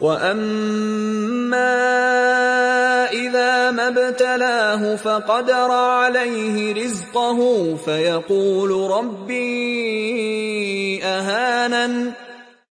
وَأَمَّا إِذَا مَا ابْتَلَاهُ فَقَدَرَ عَلَيْهِ رِزْقَهُ فَيَقُولُ رَبِّي